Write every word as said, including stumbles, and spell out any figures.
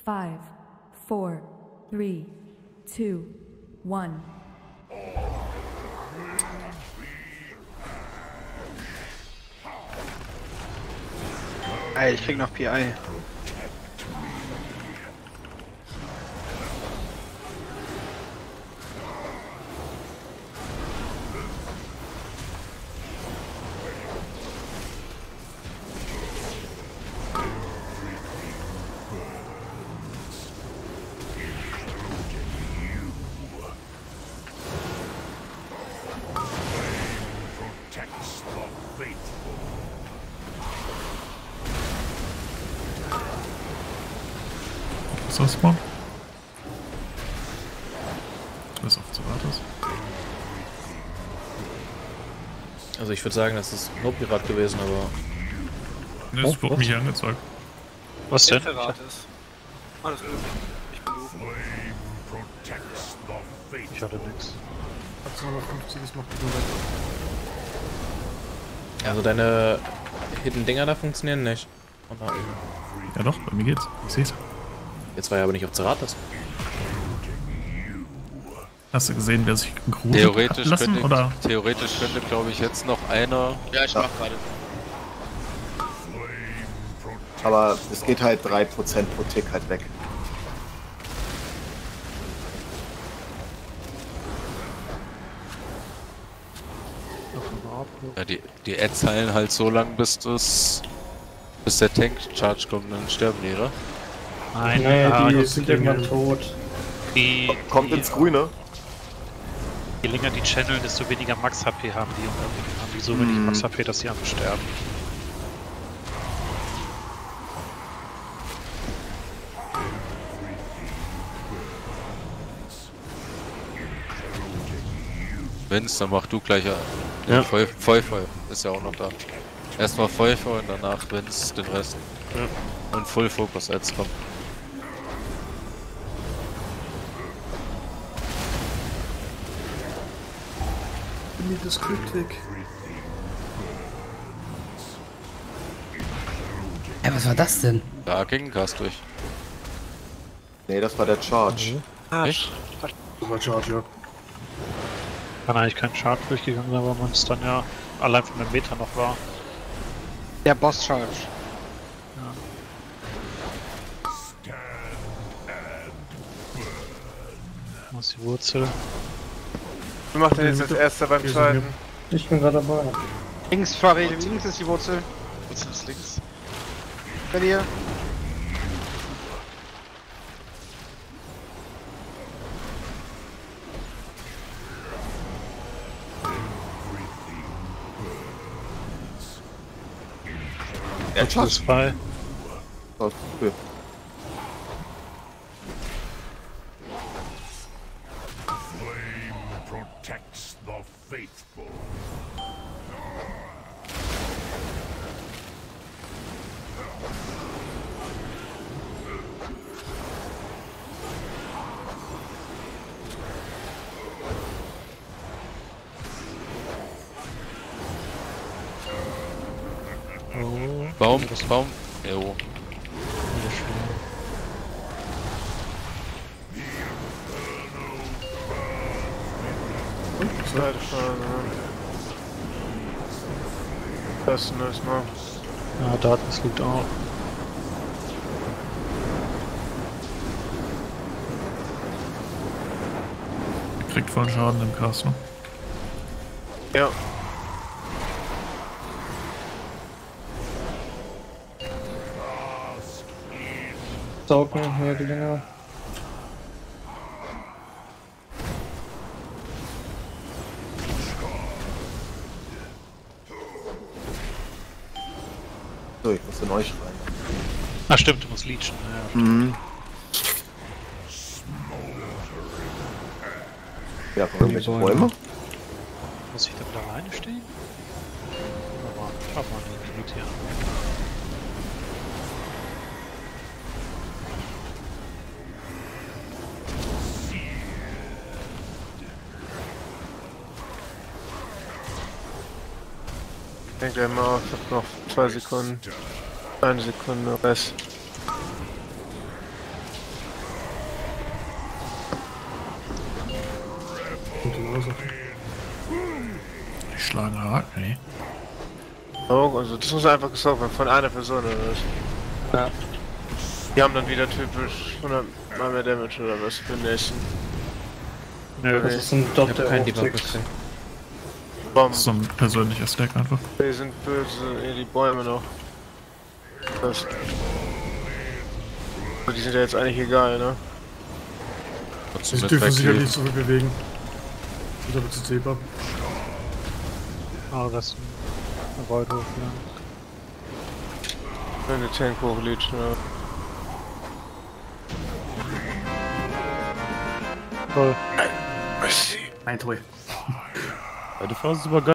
five, four, three, two, one. Ey, ich krieg noch P I. Was ist das, Mann? Das ist auf Zeratus. Also ich würde sagen, das ist No Pirat gewesen, aber... Ne, das wurde mich angezeigt. Was denn? Zeratus. Alles gut. Ich bin doof. Ich hatte nix. Ab zweihundertfünfzig ist noch die Also deine Hidden Dinger da funktionieren nicht. Und da- Ja doch, bei mir geht's. Ich seh's. Jetzt war ja aber nicht auf Zeratus. Hast du gesehen, wer sich gegruselt hat Theoretisch lassen, könnte, oder? theoretisch könnte glaube ich, jetzt noch einer. Ja, ich mach gerade. Aber es geht halt drei Prozent pro Tick halt weg. Ja, die, die Ads heilen halt so lang, bis das. bis der Tank-Charge kommt, dann sterben die, oder? Nein, Nee, ah, die jetzt sind irgendwann tot. Die, Kommt die, ins Grüne. Je länger die channeln, desto weniger Max-H P haben die und dann haben die so wenig Mhm. Max-H P, dass sie einfach sterben. Vince, dann mach du gleich ja. Ja. Voll, voll, voll. Ist ja auch noch da. Erstmal voll, voll und danach Vince den Rest. Ja. Und Full Focus Ads kommt. Mir das Glück weg. Ey, was war das denn? Da ging Gas durch. Nee, das war der Charge. Echt? Das war Charge, ja. Kann eigentlich kein Chart durchgegangen sein, weil man es dann ja allein von dem Meter noch war. Der Boss Charge. Wo ist die Wurzel? Wie macht er jetzt als erster beim Hier sind zweiten? Ich bin gerade dabei. Links, Fabi, links ist die Wurzel. Wurzel ist links. Bei dir. Der Das Charge. ist frei. Oh, cool. Oh. Baum, Baum. Jo. Zweite Phase. Das ist erstmal. Ja, Darkness liegt auch. Er kriegt vollen Schaden im Castle. Ja. Saugen, ja, die Dinger. So, ich muss in euch rein. Ah stimmt, du musst leechen. Ja, Mhm. Ja, von irgendwelche Bäume? muss ich da wieder alleine stehen? Aber ich hab mal eine Minute hier. Ich denke immer auf, ich hab noch zwei Sekunden. Eine Sekunde Rest. Die schlagen hart, ey. Oh, also das muss einfach gesaugt werden von einer Person oder was? Ja. Die haben dann wieder typisch hundert mal mehr Damage oder was für den nächsten. Nö, Das ist ein Dot, Ich hab der keinen Debuff hochtickt. gekriegt. Bomben. So ein persönlicher Stack einfach. Die sind böse, eh, die Bäume noch. Das. Aber die sind ja jetzt eigentlich egal, ne? Trotzdem Sie mit dürfen sich ja wegkillen. nicht zurückbewegen. Wieder mit zu Zebra. ah, das ist ein Voidhof, ja. Wenn der Tank hochlädt, ne? Toll. Ein Toy. Ja, du fährst super geil.